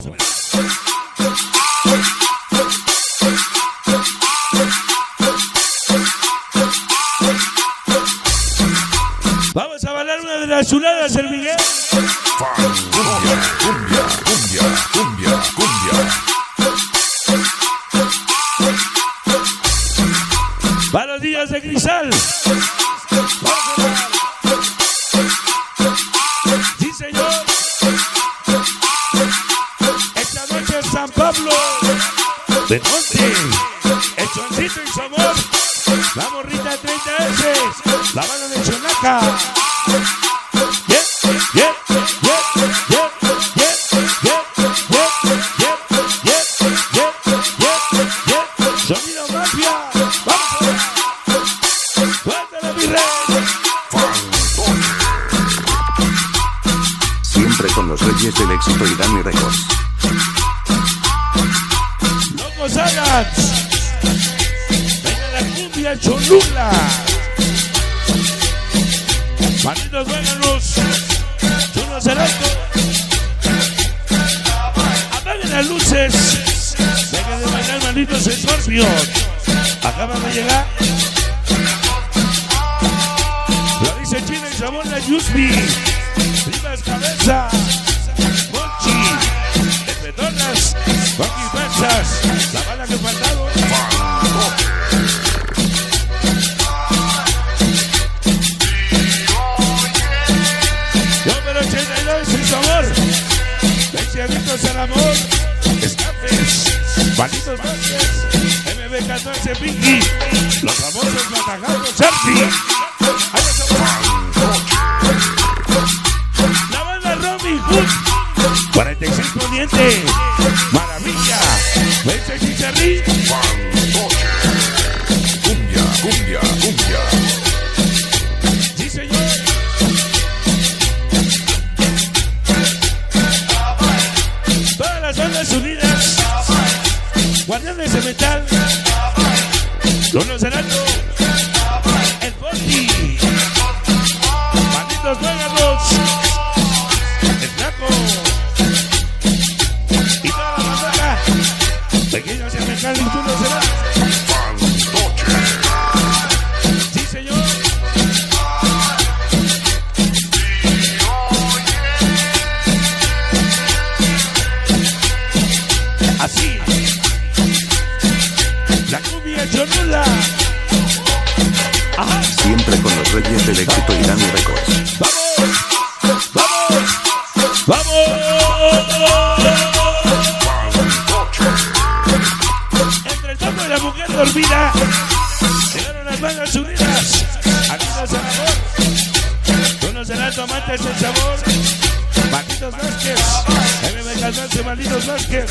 Vamos a bailar una de las chuladas, el Miguel. Cumbia, cumbia, cumbia, cumbia, cumbia. Para los días de cristal. Sí, señor. Esta noche en San Pablo de Monte, el Choncito y su amor, la morrita 30S, la banda de Chonaca. Yeah, yeah, yeah, yeah, yeah, yeah, yeah, yeah, yeah, yeah, yeah. Sonido Mafia. Vamos a cuéntale, mi rey. Siempre con los reyes del éxito y Dani Records. Locos Adams. Venga la cumbia Cholula. Malditos váganos. Chulos el alto. Apaguen las luces. Dejen de bailar, malditos Scorpions. Acaban de llegar. Lo dice China y Sabón la Yusbi. Primas Cabeza. Monchi. Espetonas. Rocky Pensas. La bala que faltaba. Yo pero 82 sin sabor. Lecheaditos al amor. Escapes. Malditos Vázquez. MB14 Pinky. Los famosos Matajados Charlie. Ahí la banda Robin Hood. 46 Poniente. Maravilla. Vence Chicharrí. Cumbia, cumbia, cumbia. Sí, señor. Todas las bandas unidas. Guardianes de Metal. Los Cerrato. El Bondi. Malditos Váganos. El Flaco. Y toda la bandera. Pequeños de Metal y Chulos Cerrato. Sí, señor. Así. La cumbia Cholula. Ajá. Siempre con los reyes del éxito y Dani Records. ¡Vamos! ¡Vamos! ¡Vamos! Entre el tono y la mujer dormida, llegaron las bandas unidas. Amigos al amor. Unos del alto, amantes del sabor. Malditos Vázquez. MB14, Malditos Vázquez.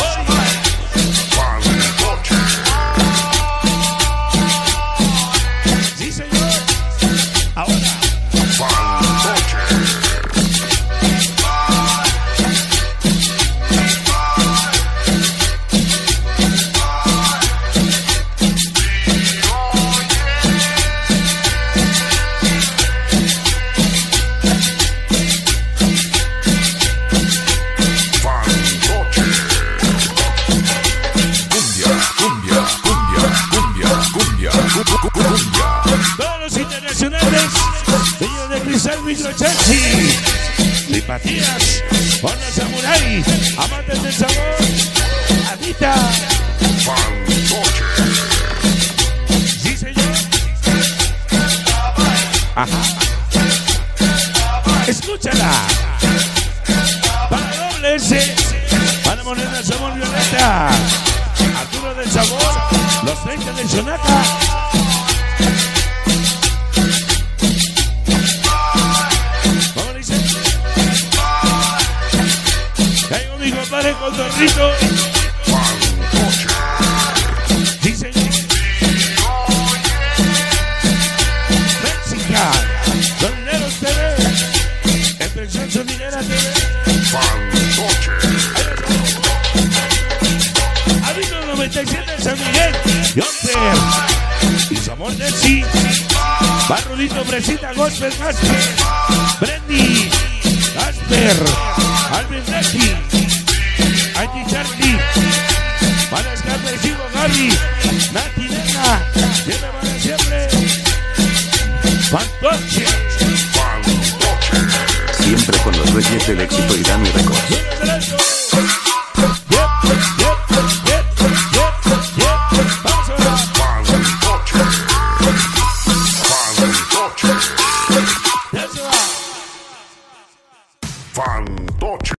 Sí, señor. Ahora. Todos los internacionales, niños de cristal, microchachi, simpatías, Honda Samurai, amantes del sabor, Anita. Sí, señor. Ajá. Escúchala. Para doble S, para Moneda Sabor Violeta, Arturo del Sabor, los 30 de Chonaca. Caigo mi compadre con Torrito. Sí, señor. México. Sonideros TV. En Pensión Sonidera TV. Amigo 97 de San Miguel. Yonter. Y su amor Nessi. Barrulito, Fresita, Gospel, Gasper. Brendy. Gasper. Alvin Nessi. Fantoche. Siempre con los reyes del éxito Irán y Records.